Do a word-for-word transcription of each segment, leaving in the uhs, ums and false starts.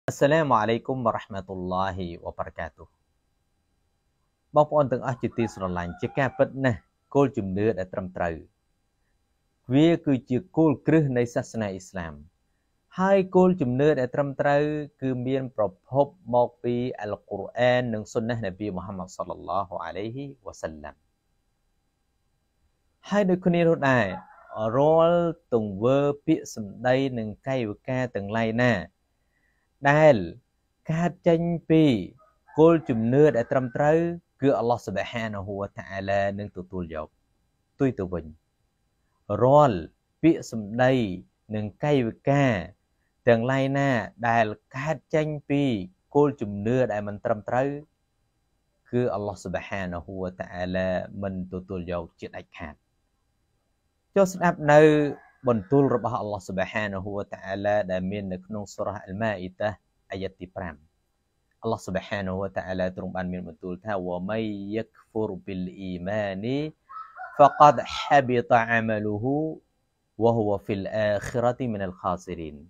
Assalamu alaikum warahmatullahi wabarakatuh បងប្អូនទាំងអស់ជាទីស្រឡាញ់ជាការពិតណាស់គោលជំនឿដែលត្រឹមត្រូវវាគឺជាគោលគ្រឹះនៃសាសនាអ៊ីស្លាមហើយគោលជំនឿដែលត្រឹមត្រូវគឺមានប្រភពមកពីអល់កុរអាននិងសុన్నះនប៊ីមូហាម៉ាត់សល្លឡោះអាឡៃហ៊ីវ៉ាសាឡាំហើយដូចគ្នានោះដែររាល់ទង្វើពាក្យសម្ដីនិងកាយវិការទាំងឡាយណាដែលកើតចេញពីគោលជំនឿដែលត្រឹមត្រូវគឺអល់ឡោះស៊ុបហានាហ៊ូវតាអាឡានឹងទទួលយកផ្ទុយទៅវិញរាល់ពាក្យសម្ដីនិងកាយវិការទាំងឡាយណាដែលកើតចេញពីគោលជំនឿដែលមិនត្រឹមត្រូវគឺអល់ឡោះស៊ុបហានាហ៊ូវតាអាឡាមិនទទួលយកជាដាច់ខាតចូលស្ដាប់នៅបន្ទូលរបស់អល់ឡោះស៊ុបហានាហ៊ូវតាអាឡាដែលមាននៅក្នុងសូរ៉ាអល់ម៉ាអ៊ីដាអាយ៉ាតទី5Allah Subhanahu wa Ta'ala ទ្រង់បានមានបន្ទូលថាវ៉ាម៉ៃយ៉ាកហ្វុរប៊ីលអ៊ីម៉ានីហ្វកាដហាប៊ីតអាម៉ាលូហ៊ូវ៉ហ៊ូវហ្វីលអាខិរ៉ាទីមីនអលខាស៊ីរីន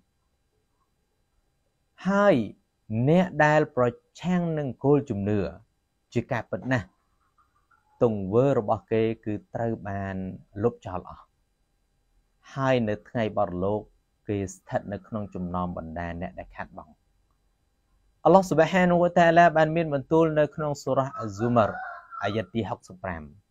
ហើយអ្នកដែលប្រឆាំងនឹងគោលជំនឿជាការពិតណាស់ទង្វើរបស់គេគឺត្រូវបានលុបចោលអស់ហើយនៅថ្ងៃបរលោកគេស្ថិតនៅក្នុងចំណោមបណ្ដាអ្នកដែលខាត់បងអល់ឡោះស៊ុបហានាហ៊ូវតាអាឡាបានមានបន្ទូលនៅក្នុងសូរ៉ាអ៊ហ្ស៊ុមរអាយ៉ាតទី65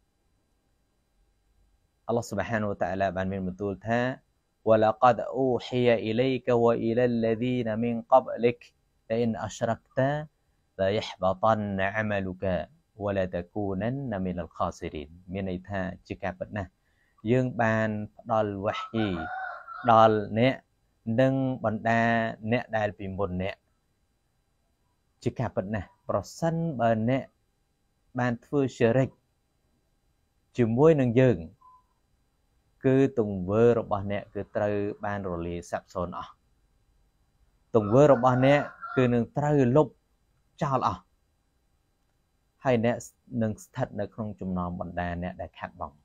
អល់ឡោះស៊ុបហានាហ៊ូវតាអាឡាបានមានបន្ទូលថាវ៉ាឡាកដអូហ៊ីយអ៊ីឡៃកវ៉ាអ៊ីឡាឡឌីនមីនកបលិកលអ៊ីនអស្រកតាឡាយហ្បតនអាម៉ាលូកាវ៉ាឡាតកូននមីនអលខាស៊ីរីនមានន័យថាជាការពិតណាស់យើងបានផ្ដល់វ៉ាហ៊ីដល់អ្នកនិងបណ្ដាអ្នកដែលពីមុនអ្នកជាការពិតណាស់ប្រសិនបើអ្នកបានធ្វើជារិកជាមួយនឹងយើងគឺទង្វើរបស់អ្នកគឺត្រូវបានរលាយសាប់សូន្យអស់ទង្វើរបស់អ្នកគឺនឹងត្រូវលុបចោលអស់ហើយអ្នកនឹងស្ថិតនៅក្នុងចំណោមបណ្ដាអ្នកដែលខាត់បង